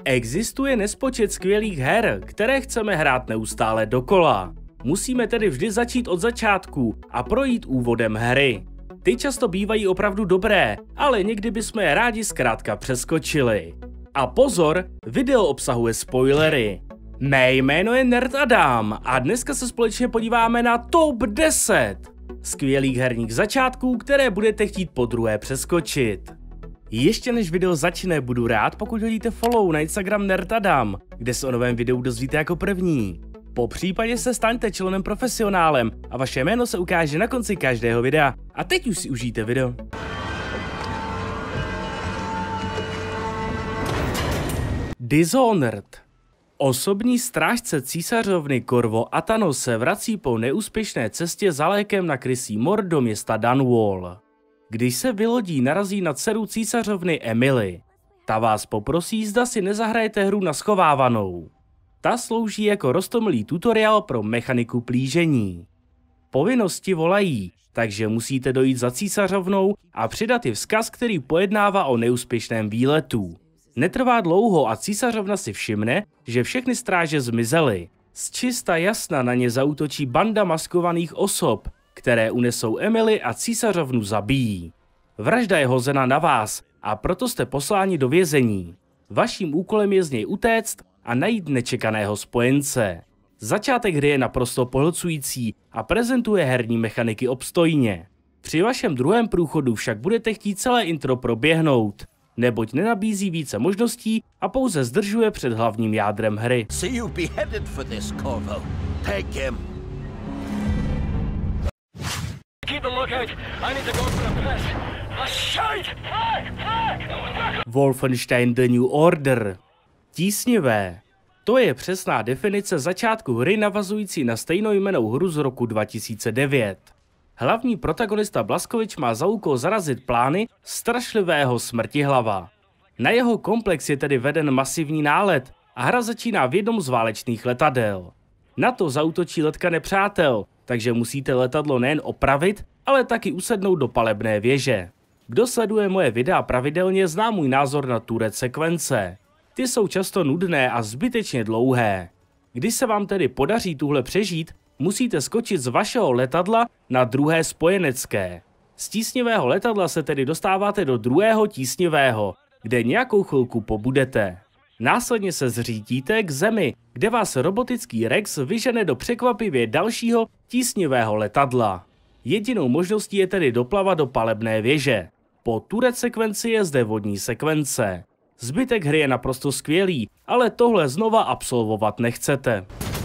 Existuje nespočet skvělých her, které chceme hrát neustále dokola. Musíme tedy vždy začít od začátku a projít úvodem hry. Ty často bývají opravdu dobré, ale někdy bychom je rádi zkrátka přeskočili. A pozor, video obsahuje spoilery. Mé jméno je Nerd Adam a dneska se společně podíváme na TOP 10 skvělých herních začátků, které budete chtít podruhé přeskočit. Ještě než video začne, budu rád, pokud hodíte follow na Instagram Nerd Adam, kde se o novém videu dozvíte jako první. Po případě se staňte členem profesionálem a vaše jméno se ukáže na konci každého videa. A teď už si užijte video. Dishonored. Osobní strážce císařovny Corvo Attano se vrací po neúspěšné cestě za lékem na krysí mor do města Dunwall. Když se vylodí, narazí na dceru císařovny Emily. Ta vás poprosí, zda si nezahrajete hru na schovávanou. Ta slouží jako roztomilý tutoriál pro mechaniku plížení. Povinnosti volají, takže musíte dojít za císařovnou a přidat ji vzkaz, který pojednává o neúspěšném výletu. Netrvá dlouho a císařovna si všimne, že všechny stráže zmizely. Z čista jasna na ně zaútočí banda maskovaných osob, které unesou Emily a císařovnu zabijí. Vražda je hozena na vás a proto jste posláni do vězení. Vaším úkolem je z něj utéct a najít nečekaného spojence. Začátek hry je naprosto pohlcující a prezentuje herní mechaniky obstojně. Při vašem druhém průchodu však budete chtít celé intro proběhnout, neboť nenabízí více možností a pouze zdržuje před hlavním jádrem hry. Wolfenstein The New Order. Tísnivé. To je přesná definice začátku hry navazující na stejnojmennou hru z roku 2009. Hlavní protagonista Blazkowicz má za úkol zarazit plány strašlivého smrtihlava. Na jeho komplex je tedy veden masivní nálet a hra začíná v jednom z válečných letadel. Na to zaútočí letka nepřátel, takže musíte letadlo nejen opravit, ale taky usednout do palebné věže. Kdo sleduje moje videa pravidelně, zná můj názor na turret sekvence. Ty jsou často nudné a zbytečně dlouhé. Když se vám tedy podaří tuhle přežít, musíte skočit z vašeho letadla na druhé spojenecké. Z tísnivého letadla se tedy dostáváte do druhého tísnivého, kde nějakou chvilku pobudete. Následně se zřítíte k zemi, kde vás robotický Rex vyžene do překvapivě dalšího tísnivého letadla. Jedinou možností je tedy doplavat do palebné věže. Po turret sekvenci je zde vodní sekvence. Zbytek hry je naprosto skvělý, ale tohle znova absolvovat nechcete.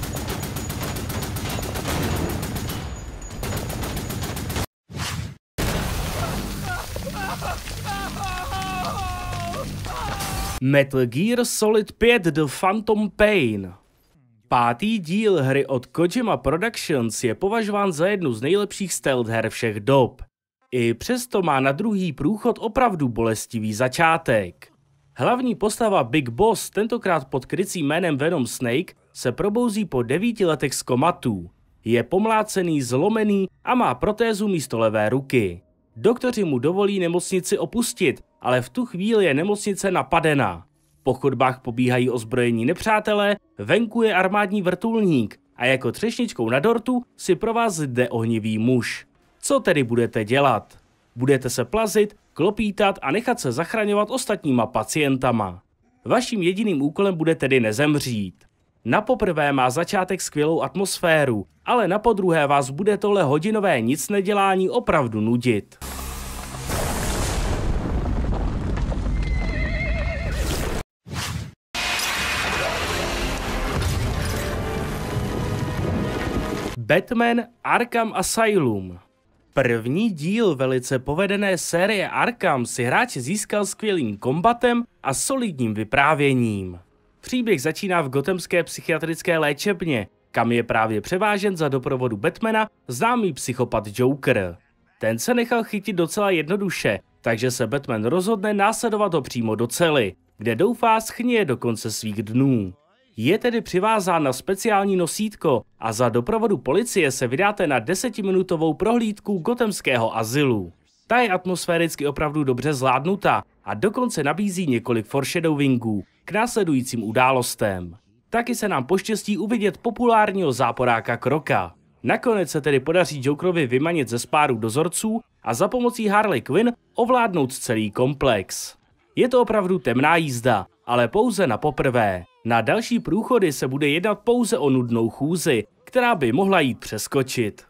Metal Gear Solid 5 The Phantom Pain. Pátý díl hry od Kojima Productions je považován za jednu z nejlepších stealth her všech dob. I přesto má na druhý průchod opravdu bolestivý začátek. Hlavní postava Big Boss, tentokrát pod krycím jménem Venom Snake, se probouzí po 9 letech z komatu. Je pomlácený, zlomený a má protézu místo levé ruky. Doktoři mu dovolí nemocnici opustit, ale v tu chvíli je nemocnice napadena. Po chodbách pobíhají ozbrojení nepřátelé, venku je armádní vrtulník a jako třešničkou na dortu si pro vás jde ohnivý muž. Co tedy budete dělat? Budete se plazit, klopítat a nechat se zachraňovat ostatníma pacientama. Vaším jediným úkolem bude tedy nezemřít. Na poprvé má začátek skvělou atmosféru, ale na podruhé vás bude tohle hodinové nicnedělání opravdu nudit. Batman Arkham Asylum. První díl velice povedené série Arkham si hráč získal skvělým kombatem a solidním vyprávěním. Příběh začíná v gothamské psychiatrické léčebně, kam je právě převážen za doprovodu Batmana známý psychopat Joker. Ten se nechal chytit docela jednoduše, takže se Batman rozhodne následovat ho přímo do cely, kde doufá schnije do konce svých dnů. Je tedy přivázán na speciální nosítko a za doprovodu policie se vydáte na 10minutovou prohlídku gothamského azylu. Ta je atmosféricky opravdu dobře zvládnutá a dokonce nabízí několik foreshadowingů, k následujícím událostem. Taky se nám poštěstí uvidět populárního záporáka Kroka. Nakonec se tedy podaří Jokerovi vymanit ze spáru dozorců a za pomocí Harley Quinn ovládnout celý komplex. Je to opravdu temná jízda, ale pouze na poprvé. Na další průchody se bude jednat pouze o nudnou chůzi, která by mohla jít přeskočit.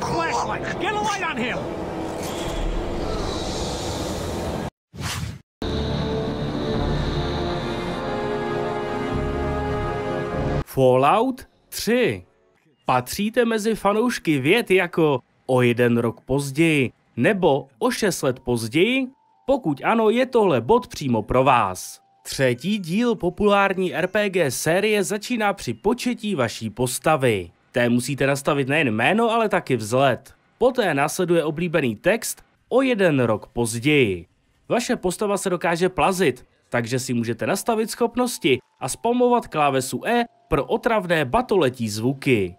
Fallout 3. Patříte mezi fanoušky vět jako o 1 rok později nebo o 6 let později? Pokud ano, je tohle bod přímo pro vás. Třetí díl populární RPG série začíná při početí vaší postavy. Té musíte nastavit nejen jméno, ale taky vzhled. Poté následuje oblíbený text o 1 rok později. Vaše postava se dokáže plazit, takže si můžete nastavit schopnosti a spamovat klávesu E pro otravné batoletí zvuky.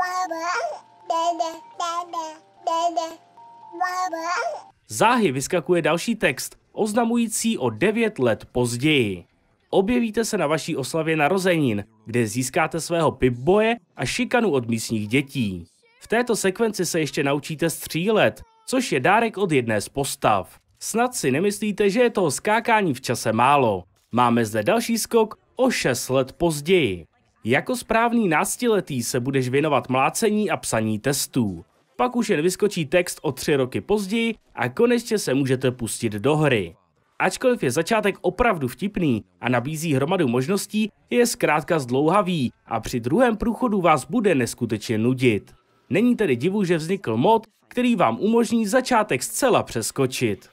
Záhy vyskakuje další text, oznamující o 9 let později. Objevíte se na vaší oslavě narozenin, kde získáte svého Pip-Boye a šikanu od místních dětí. V této sekvenci se ještě naučíte střílet, což je dárek od jedné z postav. Snad si nemyslíte, že je toho skákání v čase málo. Máme zde další skok o 6 let později. Jako správný náctiletý se budeš věnovat mlácení a psaní testů. Pak už jen vyskočí text o 3 roky později a konečně se můžete pustit do hry. Ačkoliv je začátek opravdu vtipný a nabízí hromadu možností, je zkrátka zdlouhavý a při druhém průchodu vás bude neskutečně nudit. Není tedy divu, že vznikl mod, který vám umožní začátek zcela přeskočit.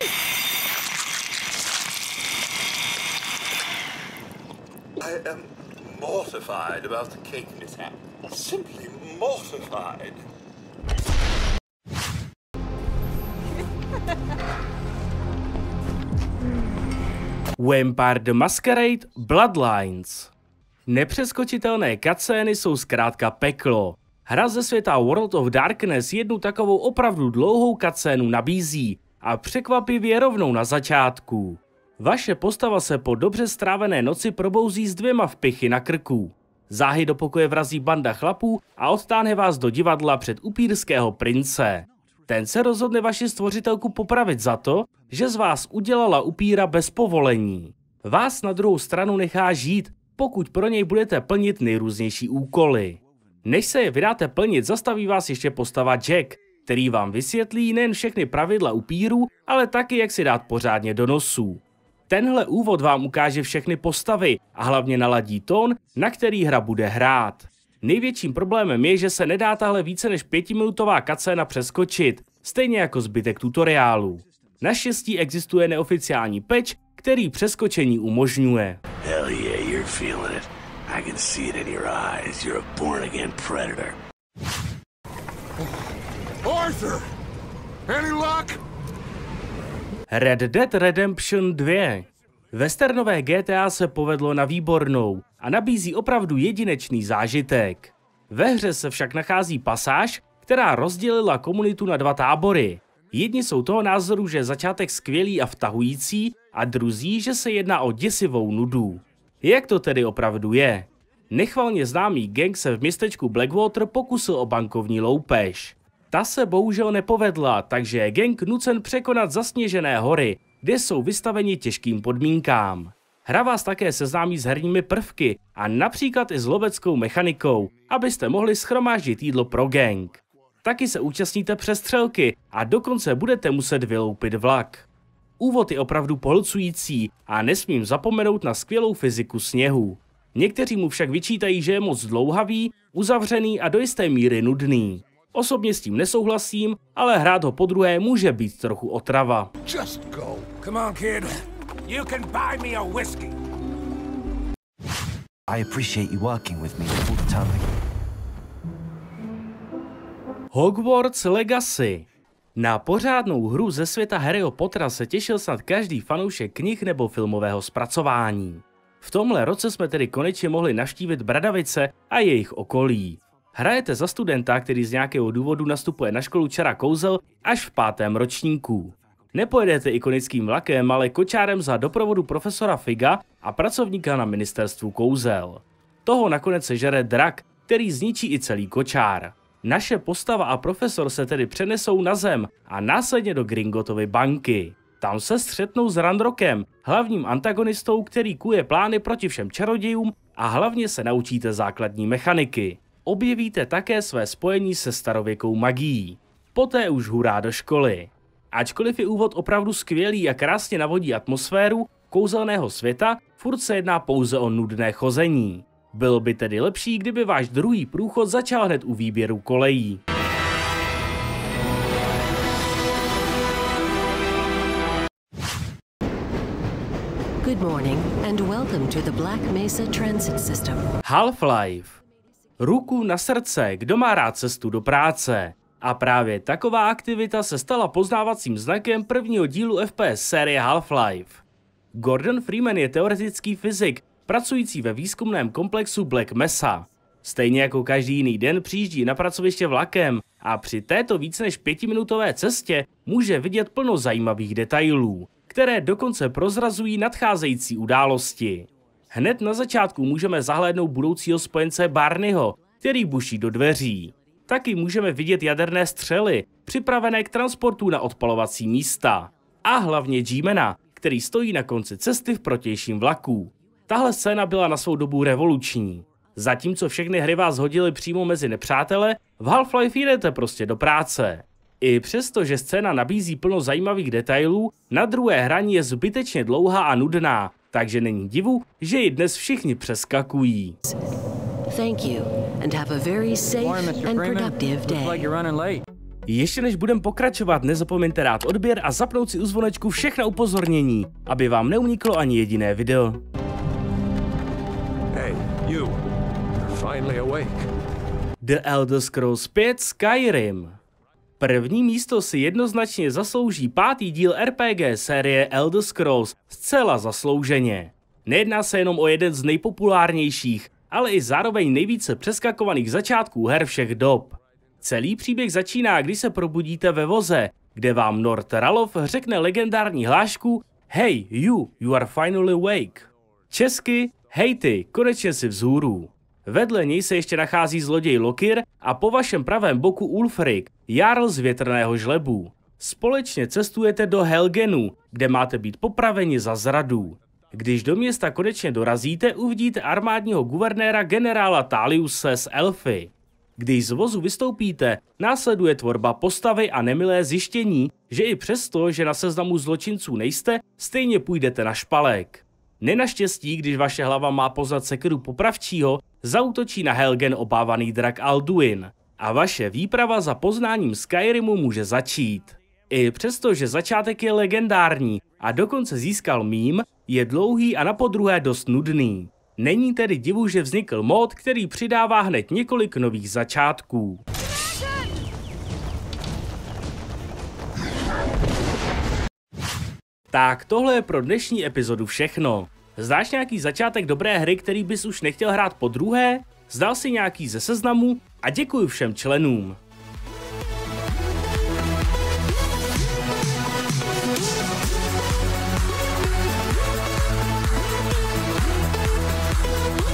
I am mortified about the cake mishap. Simply mortified. Vampire the Masquerade Bloodlines. Nepřeskočitelné cutscény jsou zkrátka peklo. Hra ze světa World of Darkness jednu takovou opravdu dlouhou cutscénu nabízí a překvapivě rovnou na začátku. Vaše postava se po dobře strávené noci probouzí s 2 vpichy na krku. Záhy do pokoje vrazí banda chlapů a odtáhne vás do divadla před upírského prince. Ten se rozhodne vaši stvořitelku popravit za to, že z vás udělala upíra bez povolení. Vás na druhou stranu nechá žít, pokud pro něj budete plnit nejrůznější úkoly. Než se je vydáte plnit, zastaví vás ještě postava Jack, který vám vysvětlí nejen všechny pravidla upírů, ale taky jak si dát pořádně do nosů. Tenhle úvod vám ukáže všechny postavy a hlavně naladí tón, na který hra bude hrát. Největším problémem je, že se nedá tahle více než 5minutová cutscéna přeskočit, stejně jako zbytek tutoriálu. Naštěstí existuje neoficiální patch, který přeskočení umožňuje. Hell yeah, you're feeling it. I can see it in your eyes. You're a born-again predator. Arthur! Any luck? Red Dead Redemption 2. Westernové GTA se povedlo na výbornou a nabízí opravdu jedinečný zážitek. Ve hře se však nachází pasáž, která rozdělila komunitu na 2 tábory. Jedni jsou toho názoru, že je začátek skvělý a vtahující, a druzí, že se jedná o děsivou nudu. Jak to tedy opravdu je? Nechvalně známý gang se v městečku Blackwater pokusil o bankovní loupež. Ta se bohužel nepovedla, takže je gang nucen překonat zasněžené hory, kde jsou vystaveni těžkým podmínkám. Hra vás také seznámí s herními prvky a například i s loveckou mechanikou, abyste mohli shromáždit jídlo pro gang. Taky se účastníte přestřelky a dokonce budete muset vyloupit vlak. Úvod je opravdu pohlcující a nesmím zapomenout na skvělou fyziku sněhu. Někteří mu však vyčítají, že je moc dlouhavý, uzavřený a do jisté míry nudný. Osobně s tím nesouhlasím, ale hrát ho podruhé může být trochu otrava. Just go. Come on, kid. You can buy me a whiskey. I appreciate you working with me all the time. Hogwarts Legacy. Na pořádnou hru ze světa Harryho Pottera se těšil snad každý fanoušek knih nebo filmového zpracování. V tomhle roce jsme tedy konečně mohli navštívit Bradavice a jejich okolí. Hrajete za studenta, který z nějakého důvodu nastupuje na školu čara kouzel až v 5. ročníku. Nepojedete ikonickým vlakem, ale kočárem za doprovodu profesora Figa a pracovníka na ministerstvu kouzel. Toho nakonec sežere drak, který zničí i celý kočár. Naše postava a profesor se tedy přenesou na zem a následně do Gringotovy banky. Tam se střetnou s Ranrockem, hlavním antagonistou, který kuje plány proti všem čarodějům a hlavně se naučíte základní mechaniky. Objevíte také své spojení se starověkou magií. Poté už hurá do školy. Ačkoliv je úvod opravdu skvělý a krásně navodí atmosféru kouzelného světa, furt se jedná pouze o nudné chození. Bylo by tedy lepší, kdyby váš druhý průchod začal hned u výběru kolejí. Good morning and welcome to the Black Mesa Transit System. Half-Life. Ruku na srdce, kdo má rád cestu do práce. A právě taková aktivita se stala poznávacím znakem prvního dílu FPS série Half-Life. Gordon Freeman je teoretický fyzik, pracující ve výzkumném komplexu Black Mesa. Stejně jako každý jiný den přijíždí na pracoviště vlakem a při této více než 5minutové cestě může vidět plno zajímavých detailů, které dokonce prozrazují nadcházející události. Hned na začátku můžeme zahlédnout budoucího spojence Barneyho, který buší do dveří. Taky můžeme vidět jaderné střely, připravené k transportu na odpalovací místa. A hlavně G-mana, který stojí na konci cesty v protějším vlaku. Tahle scéna byla na svou dobu revoluční. Zatímco všechny hry vás hodily přímo mezi nepřátele, v Half-Life jdete prostě do práce. I přesto, že scéna nabízí plno zajímavých detailů, na druhé hraní je zbytečně dlouhá a nudná, takže není divu, že ji dnes všichni přeskakují. Thank you and have a very safe and productive day. Ještě než budeme pokračovat, nezapomeňte dát odběr a zapnout si u zvonečku všechna upozornění, aby vám neuniklo ani jediné video. Hey, you. You're finally awake. The Elder Scrolls 5 Skyrim. První místo si jednoznačně zaslouží pátý díl RPG série Elder Scrolls zcela zaslouženě. Nejedná se jenom o jeden z nejpopulárnějších, ale i zároveň nejvíce přeskakovaných začátků her všech dob. Celý příběh začíná, když se probudíte ve voze, kde vám Nord Ralof řekne legendární hlášku Hey, you are finally awake. Česky, hej ty, konečně jsi vzhůru. Vedle něj se ještě nachází zloděj Lokir a po vašem pravém boku Ulfric, jarl z větrného žlebu. Společně cestujete do Helgenu, kde máte být popraveni za zradu. Když do města konečně dorazíte, uvidíte armádního guvernéra generála Taliuse z Elfy. Když z vozu vystoupíte, následuje tvorba postavy a nemilé zjištění, že i přesto, že na seznamu zločinců nejste, stejně půjdete na špalek. Nenaštěstí, když vaše hlava má poznat sekeru popravčího, zaútočí na Helgen obávaný drak Alduin a vaše výprava za poznáním Skyrimu může začít. I přesto, že začátek je legendární a dokonce získal mím, je dlouhý a napodruhé dost nudný. Není tedy divu, že vznikl mod, který přidává hned několik nových začátků. Tak tohle je pro dnešní epizodu všechno. Znáš nějaký začátek dobré hry, který bys už nechtěl hrát podruhé? Zdal si nějaký ze seznamu? A děkuji všem členům.